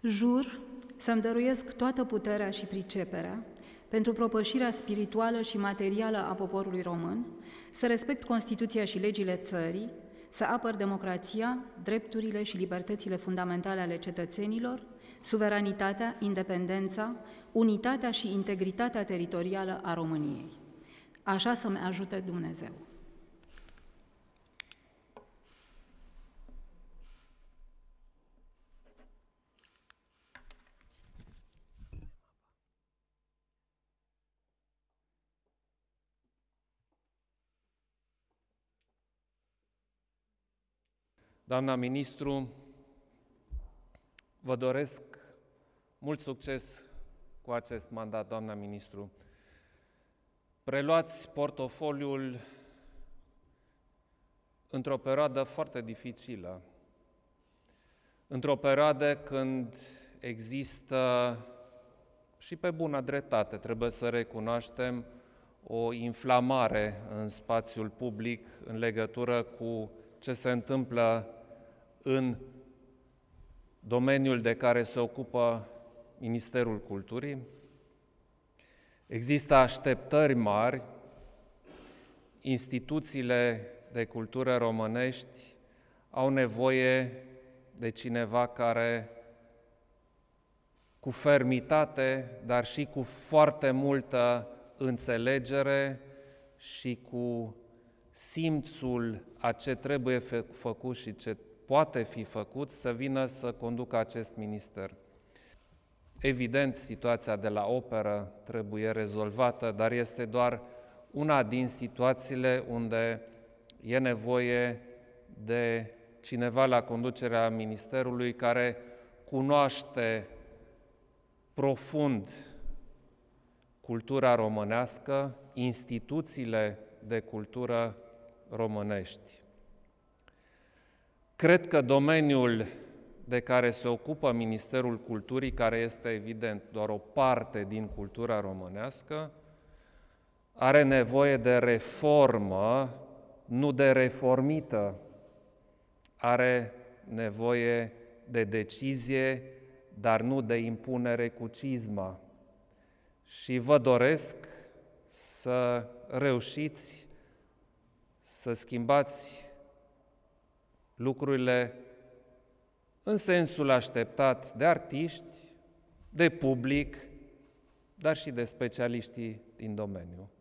Jur să-mi dăruiesc toată puterea și priceperea pentru propășirea spirituală și materială a poporului român, să respect Constituția și legile țării, să apăr democrația, drepturile și libertățile fundamentale ale cetățenilor, suveranitatea, independența, unitatea și integritatea teritorială a României. Așa să-mi ajute Dumnezeu. Doamna ministru, vă doresc mult succes cu acest mandat, doamna ministru. Preluați portofoliul într-o perioadă foarte dificilă, într-o perioadă când există, și pe bună dreptate, trebuie să recunoaștem, o inflamare în spațiul public în legătură cu ce se întâmplă în domeniul de care se ocupă Ministerul Culturii. Există așteptări mari, instituțiile de cultură românești au nevoie de cineva care, cu fermitate, dar și cu foarte multă înțelegere și cu simțul a ce trebuie făcut și ce poate fi făcut, să vină să conducă acest minister. Evident, situația de la operă trebuie rezolvată, dar este doar una din situațiile unde e nevoie de cineva la conducerea ministerului care cunoaște profund cultura românească, instituțiile de cultură românești. Cred că domeniul de care se ocupă Ministerul Culturii, care este evident doar o parte din cultura românească, are nevoie de reformă, nu de reformită. Are nevoie de decizie, dar nu de impunere cu cizma. Și vă doresc să reușiți să schimbați lucrurile în sensul așteptat de artiști, de public, dar și de specialiștii din domeniu.